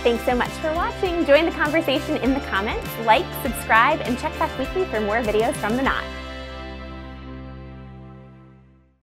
Thanks so much for watching. Join the conversation in the comments, like, subscribe, and check back weekly for more videos from The Knot.